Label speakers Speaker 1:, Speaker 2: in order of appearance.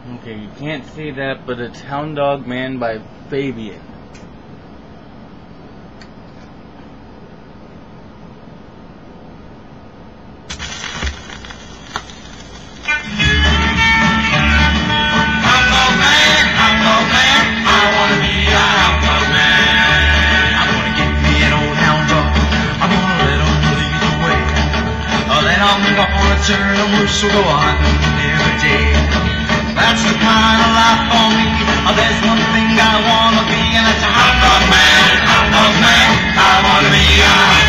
Speaker 1: Okay, you can't say that, but it's Hound Dog Man by Fabian.
Speaker 2: Turn and loose will go on every day. That's the kind of life for me. There's one thing I wanna be, and it's a hot dog man, I wanna be.